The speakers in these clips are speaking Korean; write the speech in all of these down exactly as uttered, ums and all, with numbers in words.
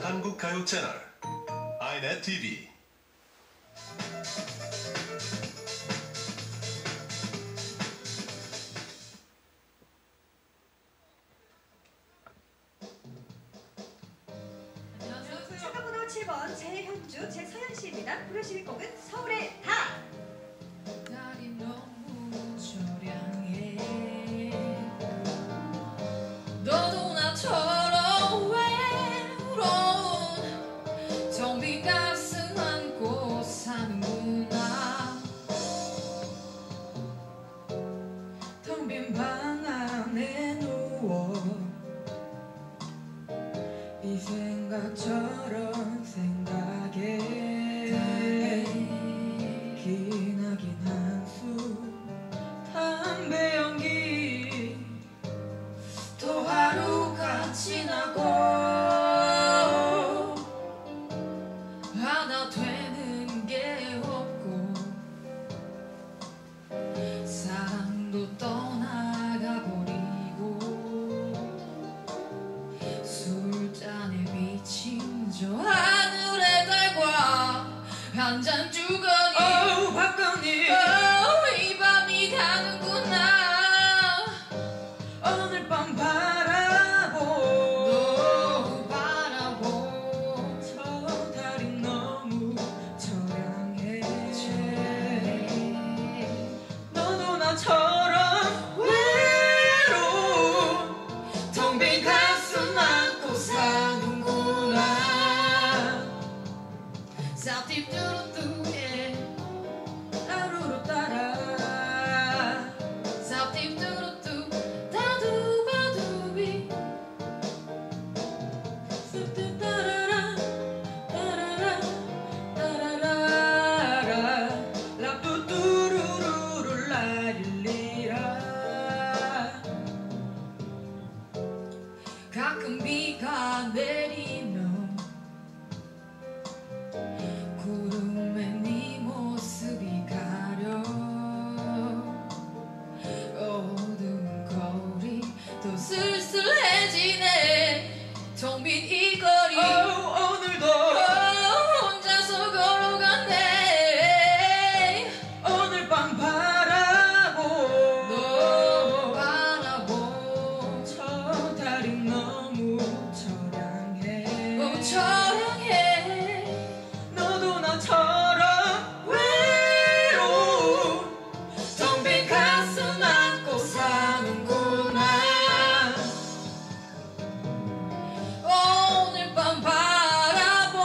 한국 가요 채널 아이넷 티비. 차가번호 칠 번 제현주, 제서연 씨입니다. 부르실 곡은 서울의 다. 날이 너무 저량해. 너도 나처럼 외로운 텅 빈 가슴 안고 사는구나. 텅 빈 방 안에 누워 이 생각처럼 생각해. 기나긴 한숨 담배 연기 또 하루가 지나고 하나 되는 게 없고 사랑도 떠나가 버리고 술잔에 비친 저 하늘의 달과 한 잔 주거니 oh, 박거니 oh, 이 밤이 가는구나. 오늘 밤 바라보 너 바라보 저 달이 너무 저량해. 너도 나처럼 외로운 텅 빈 가슴 안고 사는구나. 쌉딥뚜루뚜에 하루로 따라 쌉딥뚜루뚜 다두바두비 쌉딥 따라라 따라라 따라라라 랍뚜뚜루루루 라릴리라. 가끔 비가 내리면 구름에 네 모습이 가려. 어두운 거리 또 쓸쓸해지네. 텅 빈 이 거리 oh, 오늘도 oh, 혼자서 걸어가네. 오늘 밤 바라보 너 바라보 저 달이 너무 저량해. oh, 저량해. 너도 나처럼 외로운 텅 빈 가슴 안고 사는구나. 오늘 밤 바라본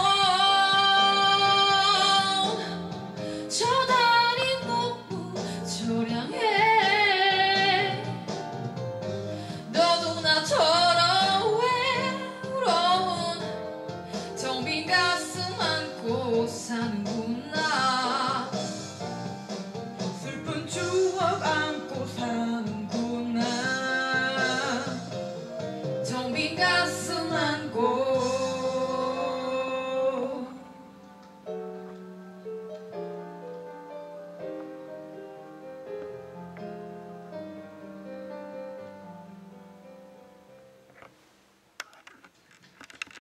저 달이 너무 저량해. 너도 나처럼 외로운 텅 빈 가슴 안고 사는구나. 슬픈 추억